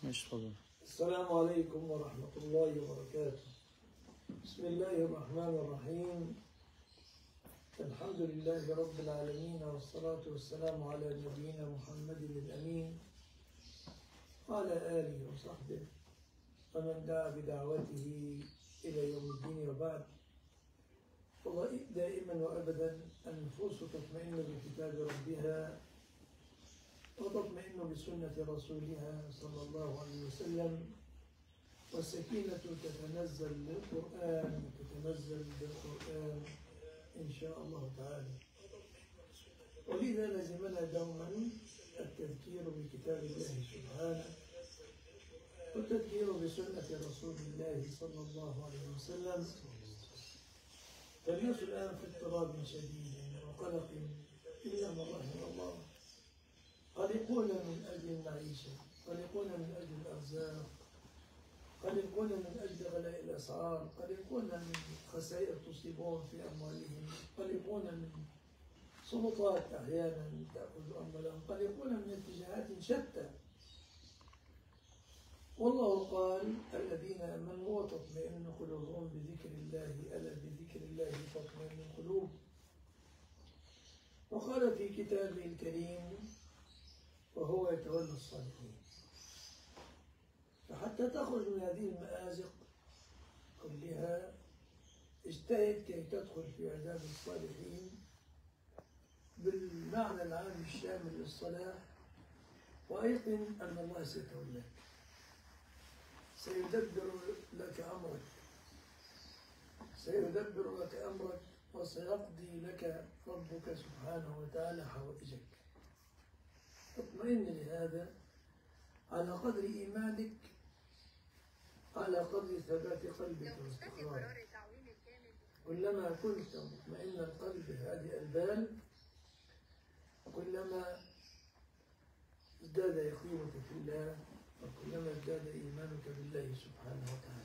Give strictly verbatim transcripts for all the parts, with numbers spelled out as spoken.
ماشي اتفضل. السلام عليكم ورحمة الله وبركاته. بسم الله الرحمن الرحيم. الحمد لله رب العالمين، والصلاة والسلام على نبينا محمد الأمين وعلى آله وصحبه ومن دعا بدعوته إلى يوم الدين، وبعد. دائما وأبدا النفوس تطمئن بكتاب ربها وتطمئن بسنة رسولها صلى الله عليه وسلم، والسكينة تتنزل بالقرآن وتتنزل بالقرآن إن شاء الله تعالى. ولذا لزمنا دوما التذكير بكتاب الله سبحانه والتذكير بسنة رسول الله صلى الله عليه وسلم. فالناس الآن في اضطراب شديد وقلق إلا من رحم الله، قلقون من أجل المعيشة، قلقون من أجل الأرزاق، قلقون من أجل غلاء الأسعار، قلقون من خسائر تصيبهم في أموالهم، قلقون من سلطات أحيانا تأخذ أموالهم، قلقون من اتجاهات شتى. والله قال: الذين آمنوا وتطمئن قلوبهم بذكر الله، ألا بذكر الله تطمئن القلوب. وقال في كتابه الكريم: وهو يتولى الصالحين. فحتى تخرج من هذه المآزق كلها اجتهد كي تدخل في عذاب الصالحين بالمعنى العام الشامل للصلاح، وأيقن أن الله سيتولاك، سيدبر لك أمرك، سيدبر لك أمرك وسيقضي لك ربك سبحانه وتعالى حوائجك. اطمئن لهذا على قدر إيمانك، على قدر ثبات قلبك واستقرارك. كلما كنت مطمئن القلب هادئ البال، كلما ازداد يقينك في الله، وكلما ازداد إيمانك بالله سبحانه وتعالى.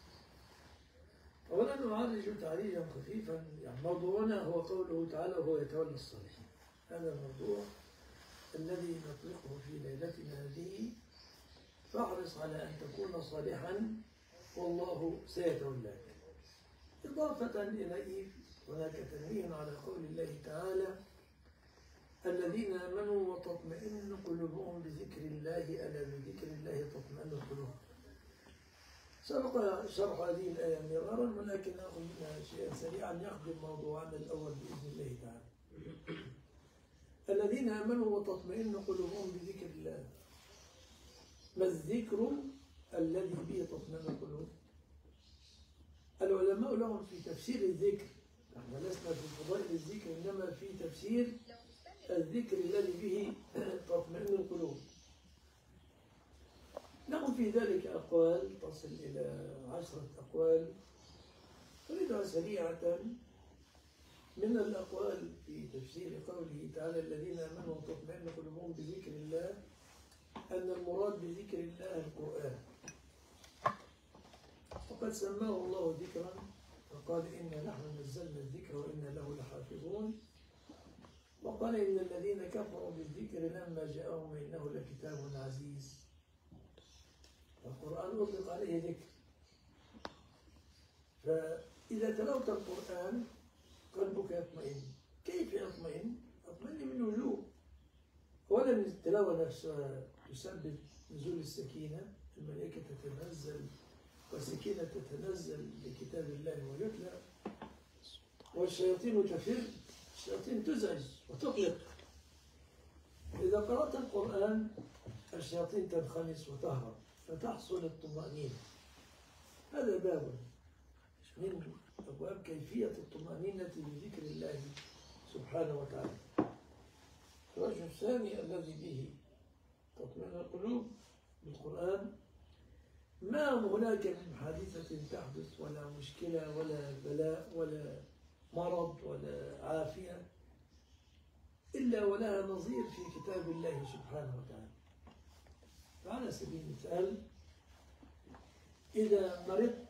أولا نعالج تعريجا خفيفا. يعني موضوعنا هو قوله تعالى: وهو يتولى الصالحين. هذا الموضوع الذي نطلقه في ليلتنا هذه. فاحرص على أن تكون صالحا والله سيتولاك. إضافة إليه هناك تنويه على قول الله تعالى: الذين آمنوا وتطمئن قلوبهم بذكر الله، ألا بذكر الله تطمئن القلوب. سبق شرح هذه الآية مرارا، ولكن نأخذ منها شيئا سريعا يخدم موضوعنا الأول بإذن الله تعالى. الذين آمنوا وتطمئن قلوبهم بذكر الله. ما الذكر الذي به تطمئن القلوب؟ العلماء لهم في تفسير الذكر، نحن لسنا في فضائل الذكر، إنما في تفسير الذكر الذي به تطمئن القلوب. لهم في ذلك أقوال تصل إلى عشرة أقوال. أريدها سريعة. من الأقوال في تفسير قوله تعالى: الذين آمنوا وتطمئن قلوبهم بذكر الله، أن المراد بذكر الله القرآن، وقد سماه الله ذكرا، فقال: إنا نحن نزلنا الذكر وإنا له لحافظون. وقال: إن الذين كفروا بالذكر لما جاءهم إنه لكتاب عزيز. القرآن أطلق عليه ذكر. فإذا تلوت القرآن قلبك يطمئن. كيف يطمئن؟ يطمئن من وجوه. أولا التلاوة نفسها تسبب نزول السكينة، الملائكة تتنزل والسكينة تتنزل لكتاب الله ويتلى، والشياطين تفر، الشياطين تزعج وتقلق. إذا قرأت القرآن الشياطين تنخنس وتهرب، فتحصل الطمأنينة. هذا باب من أبواب كيفية الطمأنينة بذكر الله سبحانه وتعالى. الوجه الثاني الذي به تطمئن القلوب بالقرآن: ما هناك من حادثة تحدث ولا مشكلة ولا بلاء ولا مرض ولا عافية إلا ولها نظير في كتاب الله سبحانه وتعالى. على سبيل المثال، إذا مرضت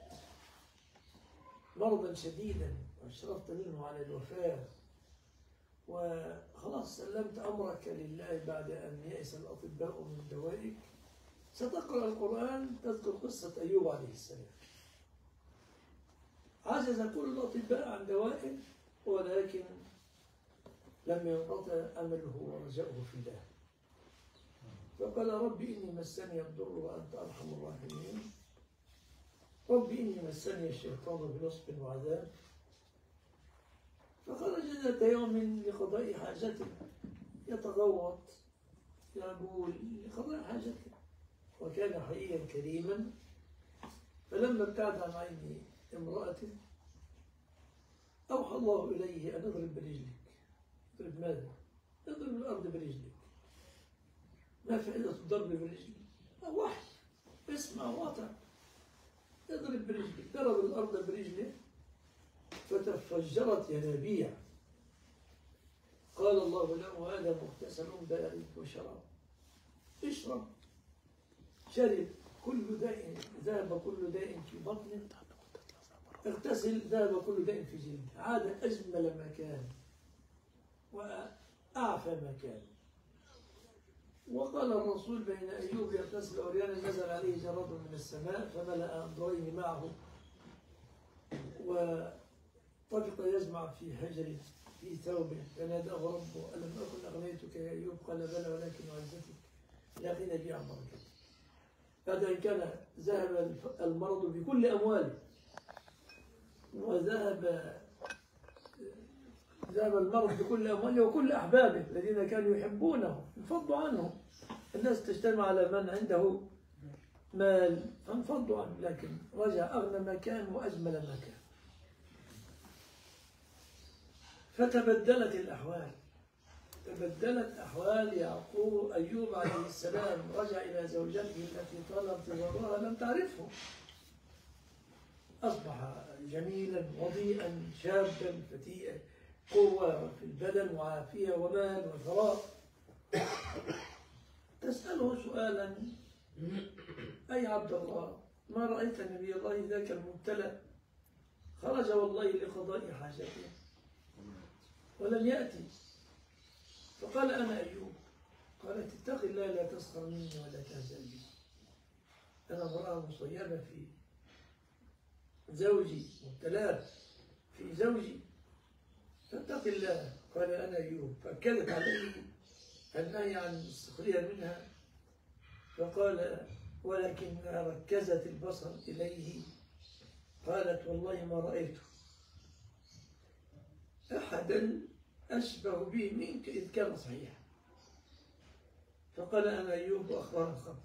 مرضا شديدا واشرفت منه على الوفاة وخلاص سلمت أمرك لله بعد أن يئس الأطباء من دوائك، ستقرأ القرآن تذكر قصة أيوب عليه السلام. عجز كل الأطباء عن دواء، ولكن لم ينقطع أمله ورجاؤه في الله. فقال رب إني مسني الضر وأنت أرحم الراحمين. رب إني مسني الشيطان بنصب وعذاب. فخرج ذات يوم لقضاء حاجته، يتغوط يقول لقضاء حاجته، وكان حييا كريما. فلما ابتعد عن عين امرأته أوحى الله إليه أن اضرب برجلك. اضرب ماذا؟ اضرب الأرض برجلك. ما فائدة الضرب برجلك؟ وحي، اسمع واطع. اضرب برجلك. ضرب الأرض برجله فتفجرت ينابيع. قال الله له هذا مغتسل بارد وشراب، اشرب. شرب، كل داء ذهب، كل داء في بطنه. اغتسل، ذهب كل داء في جلده. عاد أجمل مكان وأعفى مكان. وقال الرسول بين أيوب يغتسل عريانا نزل عليه جراد من السماء فملأ أنظرين معه، وطفق يجمع في حجره في ثوبه، فناداه ربه ألم أكن أغنيتك يا أيوب؟ قال بلى ولكن عزتك لا غنى بي عن بركتك. بعد أن كان ذهب المرض بكل أمواله، وذهب ذهب المرض بكل أمواله وكل أحبابه الذين كانوا يحبونه انفضوا عنه. الناس تجتمع على من عنده مال فانفضوا عنه، لكن رجع أغنى ما كان وأجمل ما كان. فتبدلت الأحوال، تبدلت أحوال يعقوب أيوب عليه السلام. رجع إلى زوجته التي طال انتظارها لم تعرفه، أصبح جميلا وضيئا شابا فتيئا، قوة في البدن وعافية ومال وثراء. تسأله سؤالا: أي عبد الله، ما رأيت نبي الله ذاك المبتلى خرج والله لقضاء حاجته ولم يأتي؟ فقال أنا أيوب. قالت اتق الله لا تسخر مني ولا تهزأ بي، أنا امرأة مصيبة في زوجي، مبتلاه في زوجي، فاتق الله. قال أنا أيوب. فأكدت عليه النهي عن السخرية منها، فقال ولكنها ركزت البصر إليه. قالت والله ما رأيت أحدا أشبه به منك إذ كان صحيحا. فقال أنا أيوب وأخبار الخبر.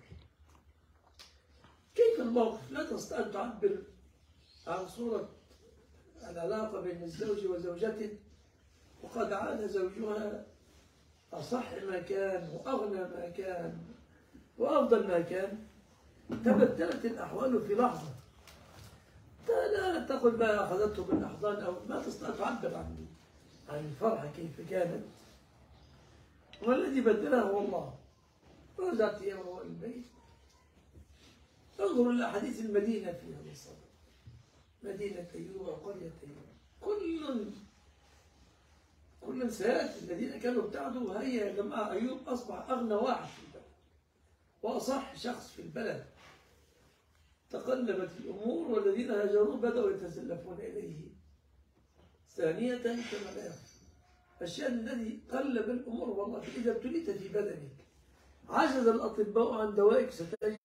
كيف الموقف؟ لا تستطيع أن تعبر عن صورة العلاقة بين الزوج وزوجته، وقد عاد زوجها أصح ما كان وأغنى ما كان وأفضل ما كان. تبدلت الأحوال في لحظة. لا تقل ما أخذته بالأحضان أو ما تستطيع تعبر عن عن الفرحة كيف كانت. والذي بدلها هو الله. رجعت يوم البيت. انظروا إلى حديث المدينة في هذا الصدد. مدينة أيوب وقرية أيوب، كل كل سيأتي. الذين كانوا ابتعدوا هيا يا جماعة، أيوب أصبح أغنى واحد في البلد وأصح شخص في البلد. تقلبت الأمور والذين هاجروه بدأوا يتزلفون إليه. ثانية كما لا يخفى الشأن الذي قلب الأمور. والله إذا ابتليت في بدنك عجز الأطباء عن دوائك ستجد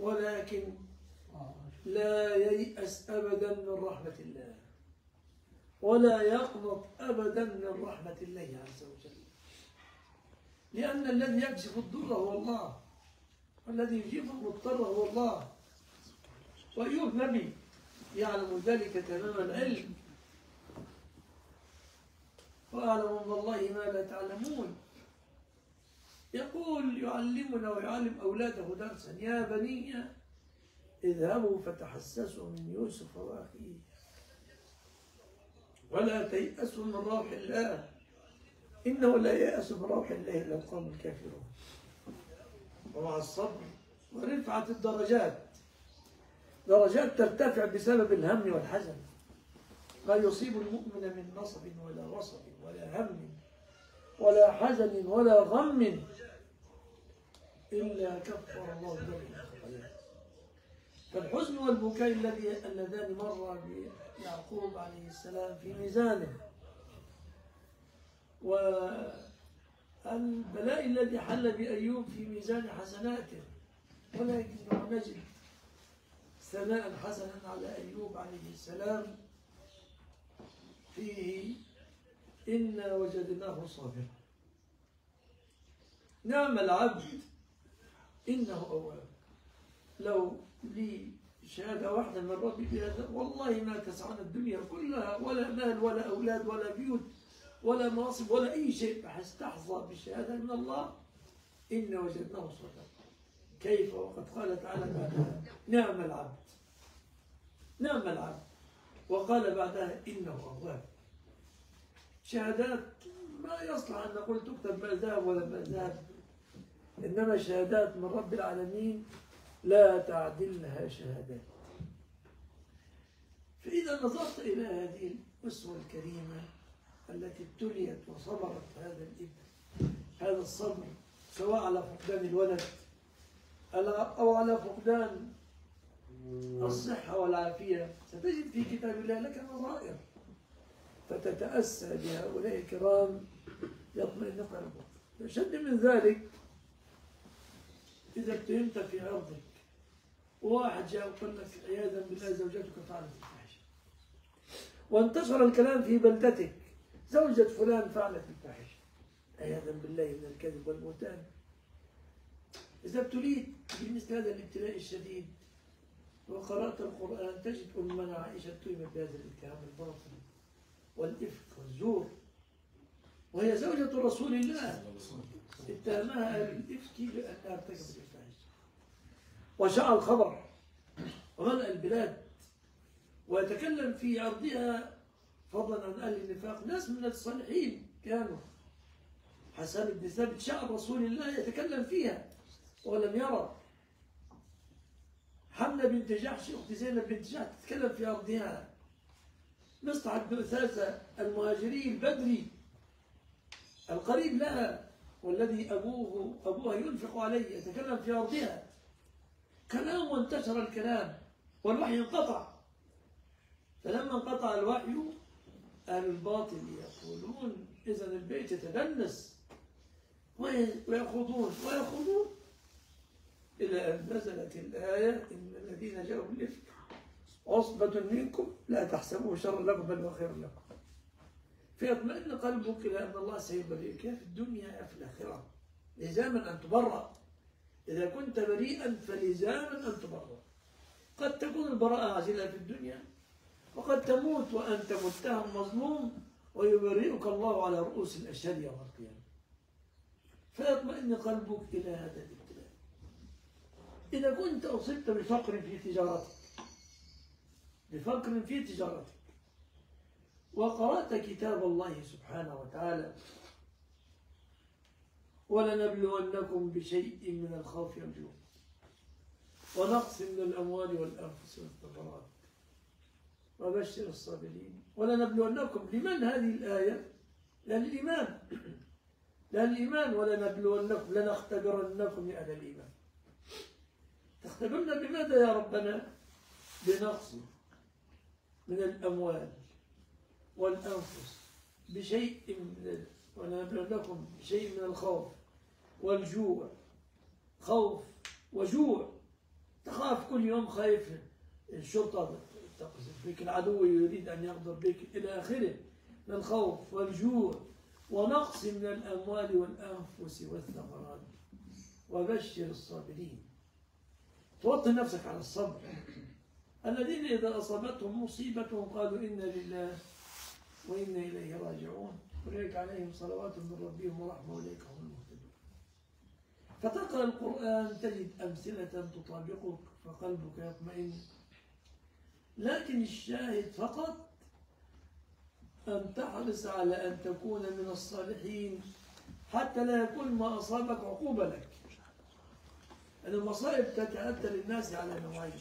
ولكن لا ييأس أبدا من رحمة الله، ولا يقنط أبدا من رحمة الله عز وجل، لأن الذي يكشف الضر هو الله، والذي يجيب المضطر هو الله. وأيوب نبي يعلم ذلك تمام العلم، وأعلم من الله ما لا تعلمون. يقول يعلمنا ويعلم أولاده درسا: يا بني اذهبوا فتحسسوا من يوسف وأخيه ولا تيأسوا من روح الله إنه لا ييأس من روح الله إلا القوم الكافرون. ومع الصبر ورفعة الدرجات، درجات ترتفع بسبب الهم والحزن، لا يصيب المؤمن من نصب ولا وصب ولا هم ولا حزن ولا غم إلا كفر الله ذلك الخطايا. فالحزن والبكاء الذي اللذان مر بيعقوب عليه السلام في ميزانه، والبلاء الذي حل بأيوب في ميزان حسناته، ولكنه نجد ثناء حسنا على أيوب عليه السلام فيه: إنا وجدناه صابرا نعم العبد إنه أواب. لو لي شهادة واحدة من ربي بهذا والله ما تسعنا الدنيا كلها، ولا مال ولا أولاد ولا بيوت ولا مناصب ولا أي شيء، بحيث تحظى بالشهادة من الله: إنا وجدناه صابرا. كيف وقد قال تعالى بعدها: نعم العبد نعم العبد، وقال بعدها: إنه أواب. شهادات ما يصلح أن نقول تكتب ما ذهب ولا ما ذهب، إنما شهادات من رب العالمين لا تعدلها شهادات. فإذا نظرت إلى هذه الأسوة الكريمة التي ابتليت وصبرت هذا الابن هذا الصبر، سواء على فقدان الولد أو على فقدان الصحة والعافية، ستجد في كتاب الله لك نظائر فتتأسى بهؤلاء الكرام يطمئن قلبك. أشد من ذلك إذا اتهمت في عرضك، وواحد جاء وقال لك عياذا بالله زوجتك فعلت الفاحشة، وانتشر الكلام في بلدتك: زوجة فلان فعلت الفاحشة، عياذا بالله من الكذب والبهتان. إذا ابتليت بمثل هذا الابتلاء الشديد وقرأت القرآن، تجد أمنا عائشة اتهمت بهذا الاتهام الباطل والإفك والزور، وهي زوجة رسول الله، اتهمها بالإفك بأنها ارتكبت الفاحشة، وشاع الخبر وملأ البلاد، ويتكلم في عرضها فضلا عن أهل النفاق ناس من الصالحين كانوا. حسان بن ثابت شعب رسول الله يتكلم فيها ولم يرى. حملة بنت جحش أخت زينب بنت جحش تتكلم في أرضها. مصطفى بن أثاثة المهاجري البدري القريب لها والذي أبوه أبوها ينفق عليه يتكلم في أرضها. كلام وانتشر الكلام والوحي انقطع. فلما انقطع الوحي أهل الباطل يقولون إذن البيت يتدنس ويخوضون ويخوضون إلى أن نزلت الآية: إن الذين جاءوا بالإفك عصبة منكم لا تحسبوه شرا لكم بل هو خير لكم. فيطمئن قلبك إلى أن الله سيبرئك في الدنيا في الآخرة، لزاما أن تبرأ. إذا كنت بريئا فلزاما أن تبرأ. قد تكون البراءة عاجلة في الدنيا، وقد تموت وأنت متهم مظلوم ويبرئك الله على رؤوس الأشهاد يوم القيامة. فيطمئن قلبك إلى هذا الابتلاء. إذا كنت أصبت بفقر في تجارتك بفقر في تجارتك وقرأت كتاب الله سبحانه وتعالى: ولنبلونكم بشيء من الخوف والجوع ونقص من الأموال والأنفس والثمرات وبشر الصابرين. ولنبلونكم، لمن هذه الآية؟ للإيمان للإيمان ولنبلونكم لنختبرنكم يا أهل الإيمان. تختبرنا بماذا يا ربنا؟ بنقص من الأموال والأنفس، بشيء من ولنبلونكم بشيء من الخوف والجوع. خوف وجوع تخاف كل يوم، خايف الشرطة تقذف بك، العدو يريد أن يغدر بك إلى آخره من الخوف والجوع ونقص من الأموال والأنفس والثمرات. وبشر الصابرين، توطن نفسك على الصبر. الذين إذا أصابتهم مصيبة قالوا إنا لله وإنا إليه راجعون أولئك عليهم صلوات من ربهم ورحمة أولئك هم المهتدون. فتقرأ القرآن تجد أمثلة تطابقك فقلبك يطمئن. لكن الشاهد فقط أن تحرص على أن تكون من الصالحين حتى لا يكون ما أصابك عقوبة لك. أن المصائب تتأتى للناس على نوعين.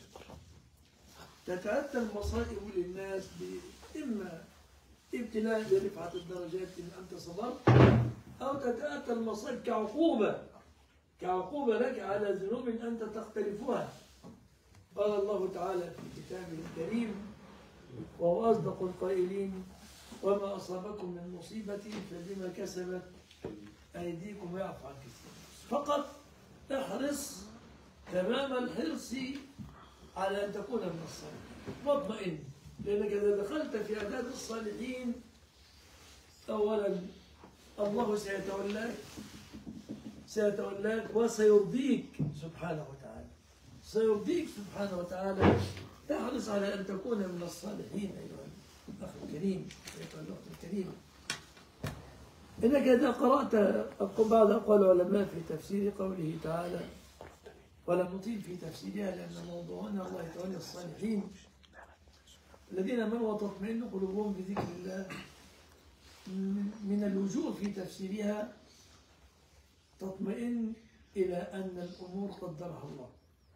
تتأتى المصائب للناس إما ابتلاء برفعة الدرجات إن أنت صبرت، أو تتأتى المصائب كعقوبة كعقوبة لك على ذنوب أنت تقترفها. قال الله تعالى في كتابه الكريم وهو أصدق القائلين: وما أصابكم من مصيبة فبما كسبت أيديكم ويعفو عن كثير. فقط احرص تمام الحرص على أن تكون من الصالحين واطمئن، لأنك إذا دخلت في أعداد الصالحين أولا الله سيتولاك سيتولاك وسيرضيك سبحانه وتعالى سيرضيك سبحانه وتعالى. تحرص على أن تكون من الصالحين أيها الأخ الكريم، أيها الأخت الكريمة. إنك إذا قرأت بعض أقوال العلماء في تفسير قوله تعالى، ولم نطيل في تفسيرها لأن موضوعنا الله يتولى الصالحين الذين آمنوا وتطمئن قلوبهم بذكر الله. من الوجوه في تفسيرها تطمئن إلى أن الأمور قدرها الله،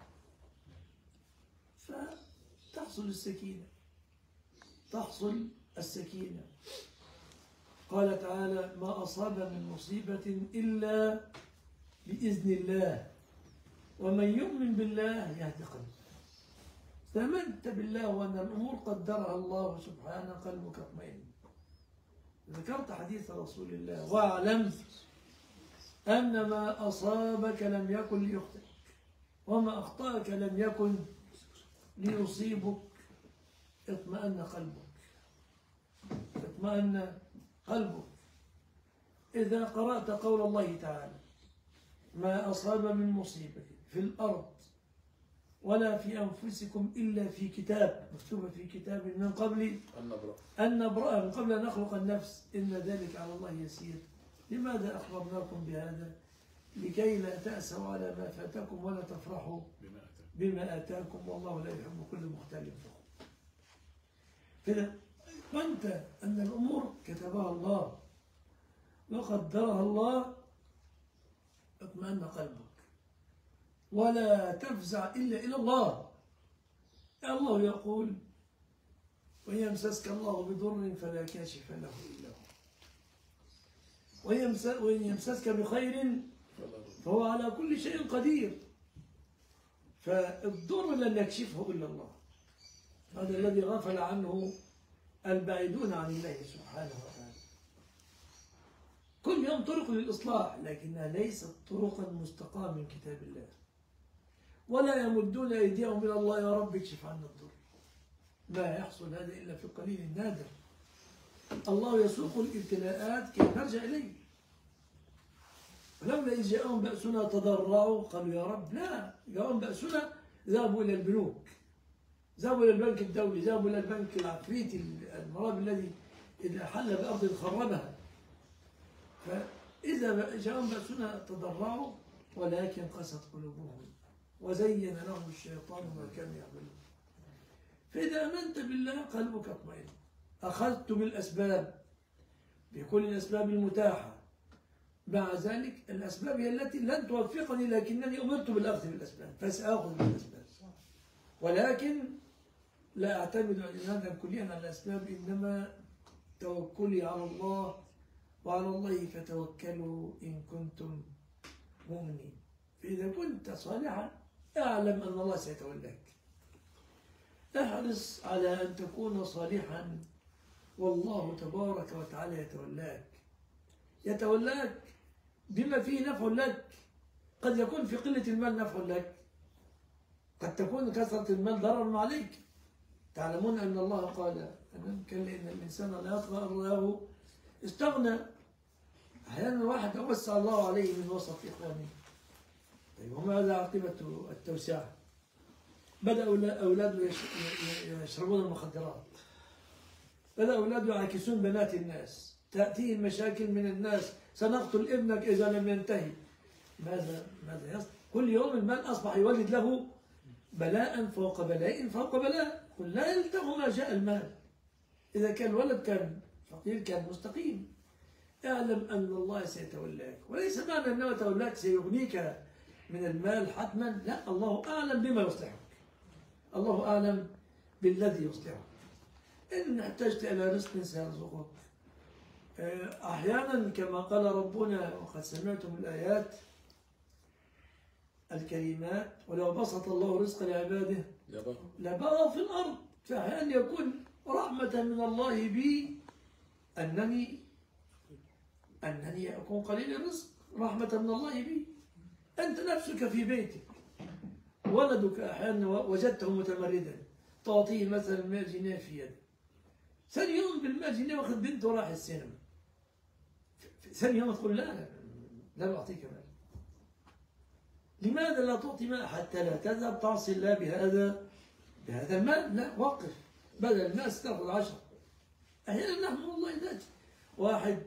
فتحصل السكينة تحصل السكينة. قال تعالى: ما أصاب من مصيبة إلا بإذن الله ومن يؤمن بالله يهدي قلبه. استأمنت بالله وأن الأمور قدرها الله سبحانه قلبك اطمئن. ذكرت حديث رسول الله: واعلم أن ما أصابك لم يكن ليخطئك وما أخطأك لم يكن ليصيبك. اطمأن قلبك اطمأن قلبك إذا قرأت قول الله تعالى: ما أصاب من مصيبة في الأرض ولا في أنفسكم إلا في كتاب، مكتوبة في كتاب من قبل أن نبرأها، من قبل أن نخلق النفس، إن ذلك على الله يسير. لماذا أخبرناكم بهذا؟ لكي لا تأسوا على ما فاتكم ولا تفرحوا بما آتاكم، والله لا يحب كل مختال فخور. فإذا كنت أن الأمور كتبها الله وقدرها الله اطمأن قلبك ولا تفزع إلا إلى الله. الله يقول: وإن يمسسك الله بضر فلا كاشف له إلا هو وإن يمسسك بخير فهو على كل شيء قدير. فالضر لن يكشفه إلا الله. هذا الذي غفل عنه البعيدون عن الله سبحانه وتعالى. كل يوم طرق للإصلاح لكنها ليست طرقا مستقاة من كتاب الله. ولا يمدون أيديهم إلى الله: يا رب اكشف عنا الضر. لا يحصل هذا إلا في القليل النادر. الله يسوق الابتلاءات كي نرجع إليه. ولولا إذ جاءهم بأسنا تضرعوا قالوا يا رب. لا، جاءهم بأسنا ذهبوا إلى البنوك، ذهبوا إلى البنك الدولي، ذهبوا إلى البنك العفريتي المراب الذي إذا حل بأرض خربها. فإذا جاءهم بأسنا تضرعوا ولكن قست قلوبهم وزين لهم الشيطان ما كانوا يعملون. فإذا آمنت بالله قلبك اطمئن. أخذت بالأسباب بكل الأسباب المتاحة. مع ذلك الأسباب هي التي لن توفقني، لكنني أمرت بالأخذ بالأسباب فسأخذ بالأسباب، ولكن لا أعتمد اعتمادا كليا على الأسباب، إنما توكلي على الله، وعلى الله فتوكلوا إن كنتم مؤمنين. فإذا كنت صالحا اعلم أن الله سيتولاك. احرص على أن تكون صالحا والله تبارك وتعالى يتولاك. يتولاك بما فيه نفع لك. قد يكون في قلة المال نفع لك، قد تكون كثرة المال ضرر عليك. تعلمون أن الله قال كلا إن الإنسان لا يطغى أن رآه استغنى. أحيانا واحد أوسع الله عليه من وسط إخوانه. طيب وماذا عاقبة التوسعة؟ بدأ أولاده يشربون المخدرات، بدأ أولاده يعاكسون بنات الناس، تأتيهم مشاكل من الناس، سنقتل ابنك إذا لم ينتهي. ماذا ماذا يصنع؟ كل يوم المال أصبح يولد له بلاء فوق بلاء فوق بلاء. قل لا يلتغ ما جاء المال. إذا كان ولد كان فقير كان مستقيم. اعلم أن الله سيتولاك، وليس معنى أنه تولاك سيغنيك من المال حتما، لا، الله أعلم بما يصلحك، الله أعلم بالذي يصلحك. إن احتجت إلى رزق سيرزقك. أحيانا كما قال ربنا وقد سمعتم الآيات الكريمات ولو بسط الله رزق لعباده لبغوا في الأرض. فأحيانا يكون رحمة من الله بي أنني أنني أكون قليل الرزق، رحمة من الله بي. أنت نفسك في بيتك ولدك أحيانا وجدته متمردا، تعطيه مثلا مئة جنيه في يده، ثاني يوم بالمئة جنيه واخذ بنته وراح السينما، ثاني يوم تقول لا لا لا بعطيك مال. لماذا لا تعطي مال؟ حتى لا تذهب تعصي الله بهذا بهذا المال. لا، وقف، بدل الناس تاخذ عشرة. أحيانا نحن والله ذاتي واحد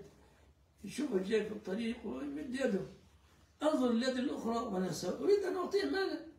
يشوفك جاي في الطريق ويمد يده، انظر اليد الأخرى وأنا أريد أن أعطيه مالا،